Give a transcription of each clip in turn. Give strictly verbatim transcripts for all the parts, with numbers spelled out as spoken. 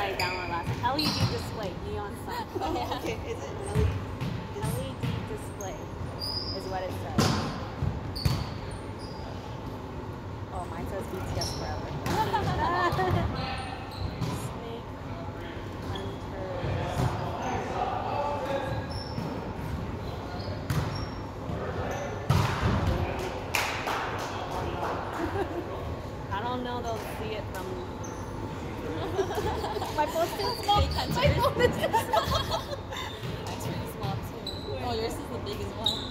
I downloaded last night. L E D display, neon sign. Oh, okay. Is it L E D? L E D display is what it says. Oh, mine says B T S forever. Snake I don't know, they'll see it from... My phone's too small. My phone is too small. Mine's pretty small too. Oh, yours is the biggest one.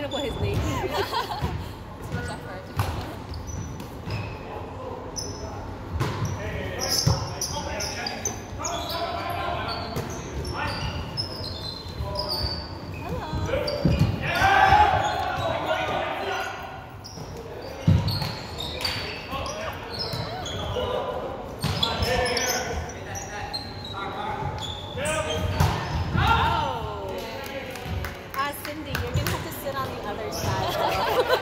thinking of what his name is. Too much effort. Oh. Ah, Cindy, you're gonna have to sit on the other side.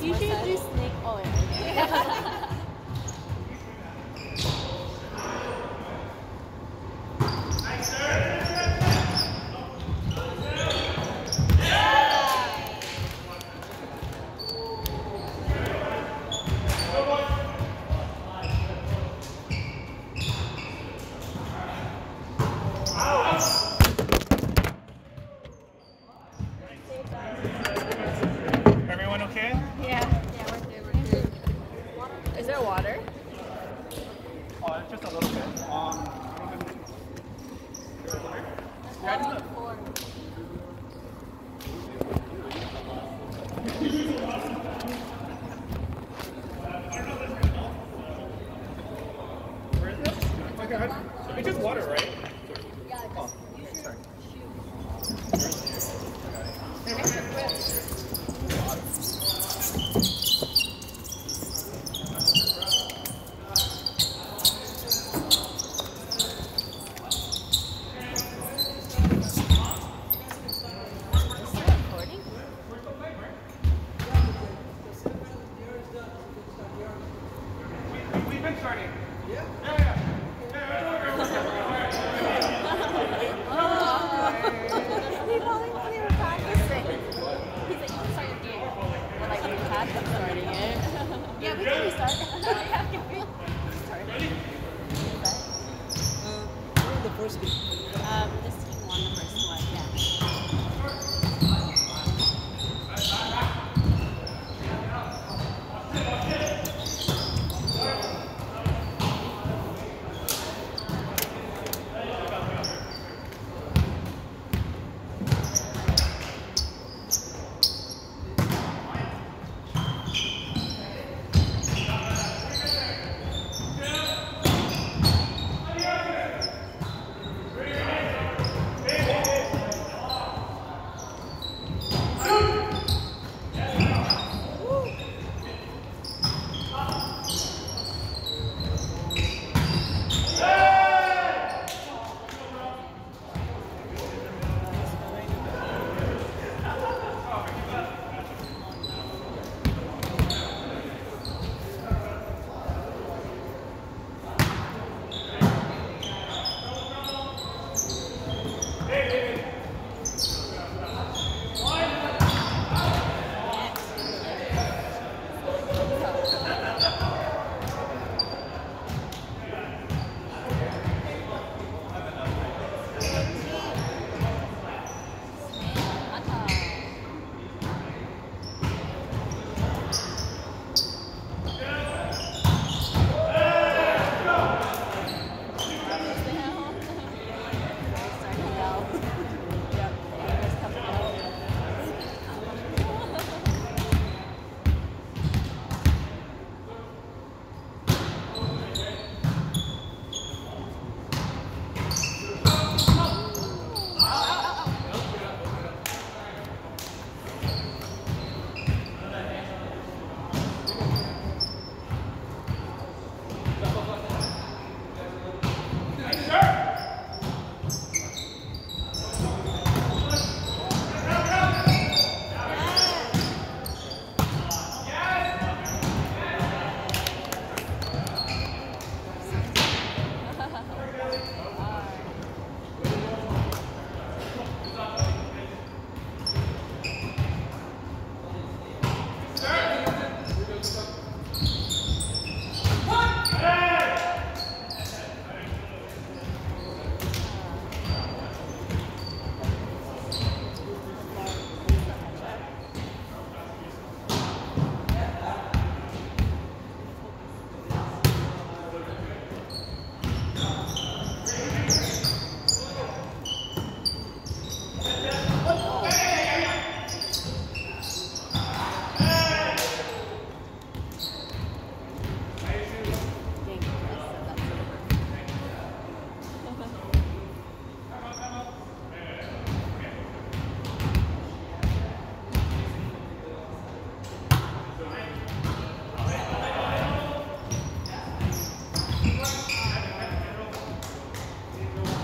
You more should sad. do snake. Oh yeah. Everyone okay? Yeah. Yeah, we're good, we're good. Is there water? Oh, just a little bit. Um, One on four. where is it? Oh my God. It's just water, right? Yeah, Oh, just use sorry. your shoe. Recording? We've been starting. We probably when we were practicing. He's like, you can start your game. We're like, we had them starting it. Yeah, we can restart. Yeah, can we start? What was the first game? Um, this team won the first one, yeah.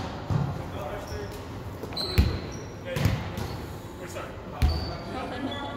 We're sorry.